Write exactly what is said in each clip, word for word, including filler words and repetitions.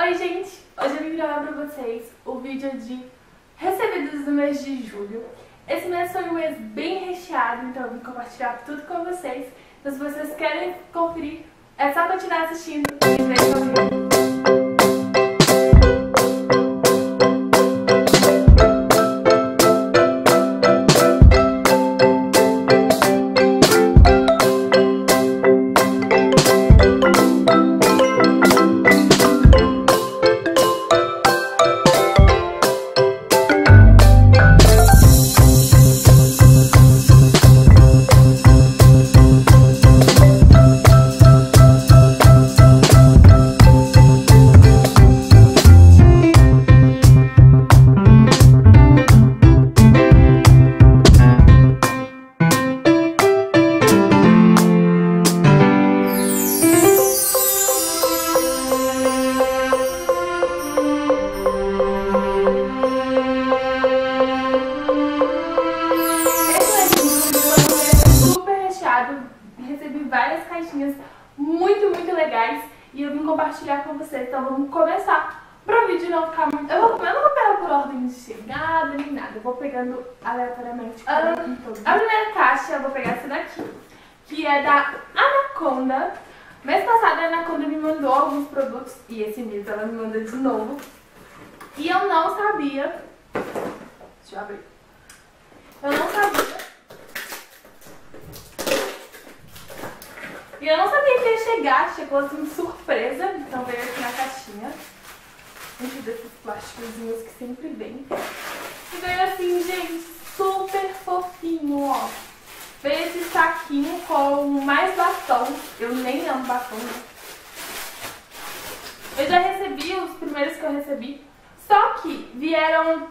Oi gente, hoje eu vim gravar pra vocês o vídeo de recebidos do mês de julho. Esse mês foi um mês bem recheado, então eu vim compartilhar tudo com vocês. Então se vocês querem conferir, é só continuar assistindo e ver comigo. Recebi várias caixinhas muito, muito legais e eu vim compartilhar com vocês, então vamos começar para o vídeo não ficar muito... Eu, vou, eu não vou pegar por ordem de chegada nem nada, eu vou pegando aleatoriamente. Um, a primeira caixa eu vou pegar essa daqui, que é da Anaconda. Mês passado a Anaconda me mandou alguns produtos e esse mês ela me manda de novo. E eu não sabia... Deixa eu abrir. Eu não sabia... E eu não sabia que ia chegar, chegou assim de surpresa, então veio aqui na caixinha. Um desses plásticozinhos que sempre vem. E veio assim, gente, super fofinho, ó. Veio esse saquinho com mais batom. Eu nem amo batom, né? Eu já recebi os primeiros que eu recebi. Só que vieram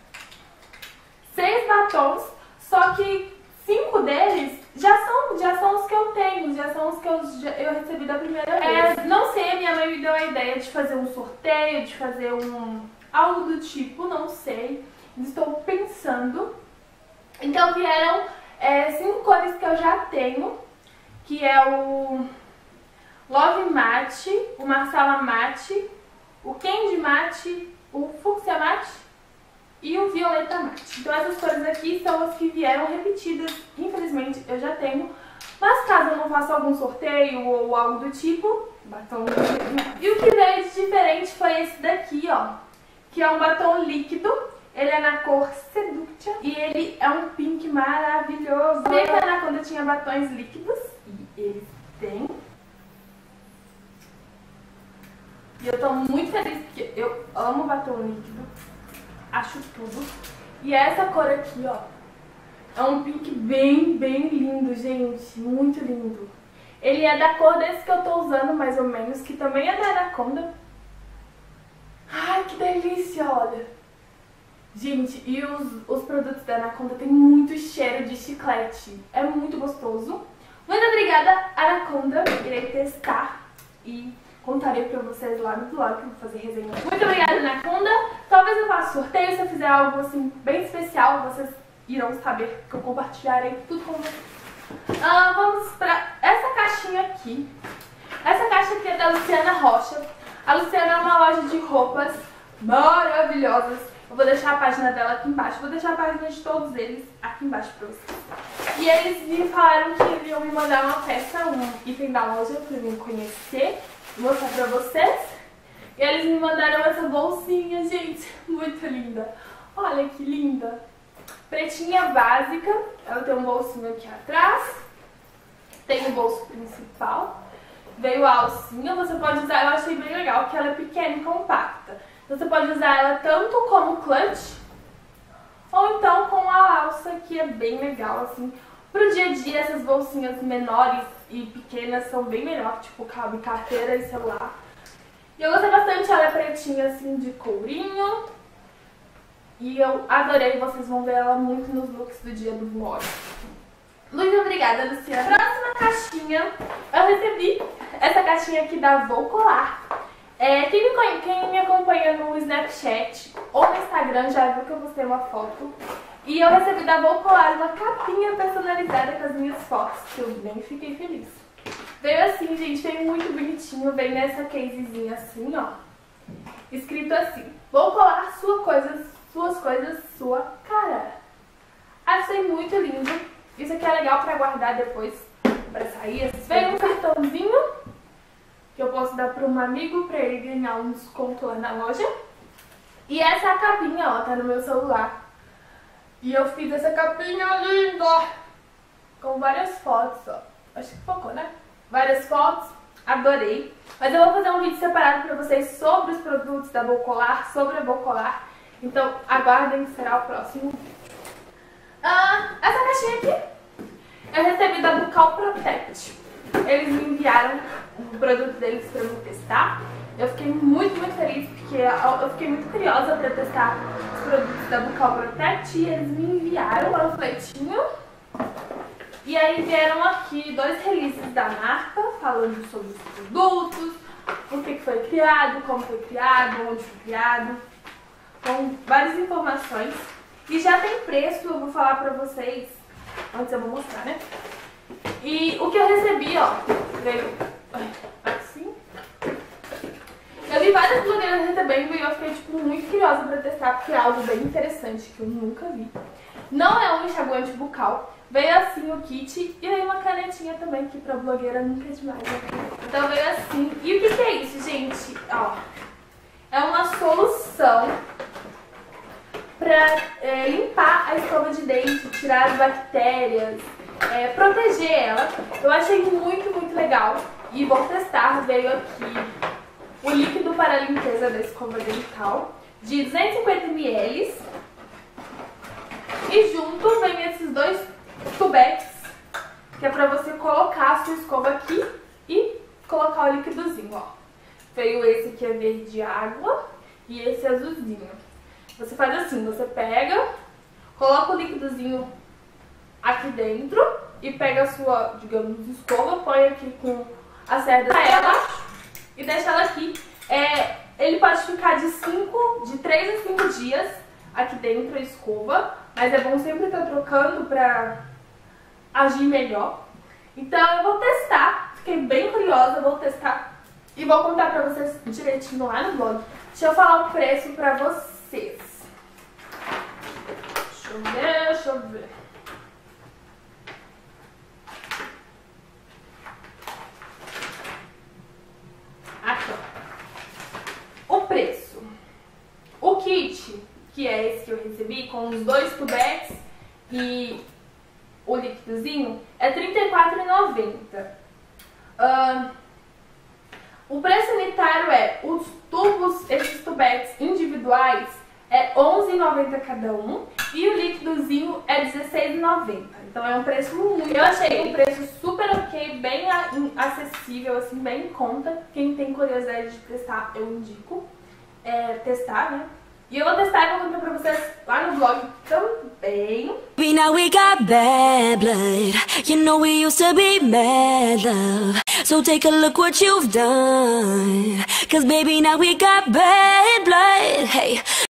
seis batons, só que cinco deles já são, já são os que eu tenho, já são os que eu, já, eu recebi da primeira vez. É, não sei, a minha mãe me deu a ideia de fazer um sorteio, de fazer um algo do tipo, não sei. Estou pensando. Então vieram é, cinco cores que eu já tenho, que é o Love Mate, o Marsala Mate, o Candy Mate, o Fúcsia Mate e o Violeta Mate. Então essas cores aqui são as que vieram repetidas. Infelizmente eu já tenho. Mas caso eu não faça algum sorteio ou algo do tipo, batom... E o que veio de diferente foi esse daqui, ó. Que é um batom líquido. Ele é na cor Seduction. E ele é um pink maravilhoso. Eu vi que a Anaconda tinha batons líquidos. E eles têm. E eu tô muito feliz porque eu amo batom líquido. Acho tudo. E essa cor aqui, ó, é um pink bem, bem lindo, gente. Muito lindo. Ele é da cor desse que eu tô usando, mais ou menos, que também é da Anaconda. Ai, que delícia, olha. Gente, e os, os produtos da Anaconda tem muito cheiro de chiclete. É muito gostoso. Muito obrigada, Anaconda. Irei testar e... contarei pra vocês lá no vlog, que eu vou fazer resenha. Muito obrigada, Anaconda. Talvez eu faça sorteio, se eu fizer algo assim bem especial, vocês irão saber que eu compartilharei tudo com vocês. Ah, vamos pra essa caixinha aqui. Essa caixa aqui é da Luciana Rocha. A Luciana é uma loja de roupas maravilhosas. Eu vou deixar a página dela aqui embaixo. Vou deixar a página de todos eles aqui embaixo pra vocês. E eles me falaram que eles iam me mandar uma peça, um item da loja pra mim conhecer, mostrar pra vocês. E eles me mandaram essa bolsinha, gente, muito linda. Olha que linda. Pretinha básica. Ela tem um bolsinho aqui atrás. Tem o bolso principal. Veio a alcinha. Você pode usar, eu achei bem legal, porque ela é pequena e compacta. Você pode usar ela tanto como clutch, ou então com a alça, que é bem legal, assim. Pro dia a dia, essas bolsinhas menores e pequenas são bem melhor, tipo, cabe carteira e celular. E eu gostei bastante, ela é pretinha, assim, de courinho. E eu adorei, vocês vão ver ela muito nos looks do dia do vlog. Muito obrigada, Luciana. Próxima caixinha, eu recebi essa caixinha aqui da Vou Colar. É, quem, me, quem me acompanha no Snapchat ou no Instagram já viu que eu postei uma foto. E eu recebi da Vou Colar uma capinha personalizada com as minhas fotos, que eu bem fiquei feliz. Veio assim, gente, veio muito bonitinho, veio nessa casezinha assim, ó. escrito assim: vou colar sua coisa, suas coisas, sua cara. Achei muito lindo. Isso aqui é legal pra guardar depois, pra sair. Veio um cartãozinho que eu posso dar pra um amigo pra ele ganhar um desconto lá na loja. E essa é a capinha, ó, tá no meu celular. E eu fiz essa capinha linda, com várias fotos, ó. Acho que focou, né? Várias fotos, adorei. Mas eu vou fazer um vídeo separado pra vocês sobre os produtos da Bocolar, sobre a Bocolar. Então aguardem que será o próximo vídeo. Ah, essa caixinha aqui eu recebi da Bucal Protect. Eles me enviaram o produto deles pra eu testar. Eu fiquei muito, muito feliz, porque eu fiquei muito curiosa pra testar os produtos da Bucal Protect. E eles me enviaram um panfletinho. E aí vieram aqui dois releases da marca, falando sobre os produtos, por que foi criado, como foi criado, onde foi criado, com várias informações. E já tem preço, eu vou falar pra vocês, antes eu vou mostrar, né? E o que eu recebi, ó, veio assim. Eu vi várias blogueiras recebendo e eu fiquei, tipo, muito curiosa pra testar, porque é algo bem interessante que eu nunca vi. Não é um enxaguante bucal. Veio assim o kit e veio uma canetinha também, que pra blogueira nunca é demais, né? Então veio assim. E o que, que é isso, gente? Ó, é uma solução pra é, limpar a escova de dente, tirar as bactérias, é, proteger ela. Eu achei muito, muito legal e vou testar. Veio aqui o líquido para a limpeza da escova dental de duzentos e cinquenta mililitros. E junto vem esses dois tubetes, que é pra você colocar a sua escova aqui e colocar o líquidozinho, ó. Veio esse aqui é verde água e esse azulzinho. Você faz assim, você pega, coloca o líquidozinho aqui dentro e pega a sua, digamos, escova, põe aqui com a cerda ela e deixa ela aqui. É, ele pode ficar de, cinco, de três a cinco dias aqui dentro a escova, mas é bom sempre estar trocando pra agir melhor. Então eu vou testar, fiquei bem curiosa, vou testar e vou contar pra vocês direitinho lá no blog. Deixa eu falar o preço pra vocês. Deixa eu ver, deixa eu ver. Aqui, ó. O preço. O kit, que é esse que eu recebi, com os dois tubetes e o líquidozinho, é trinta e quatro reais e noventa centavos. Uh, o preço unitário é, os tubos, esses tubetes individuais, é onze reais e noventa centavos cada um. E o líquidozinho é dezesseis reais e noventa centavos. Então é um preço muito... Eu achei um preço super ok, bem acessível, assim, bem em conta. Quem tem curiosidade de testar, eu indico é, testar, né? E eu vou testar e vou contar pra vocês lá no blog também. Now we got bad blood. You know we used to be mad love. So take a look what you've done. Cause baby now we got bad blood. Hey.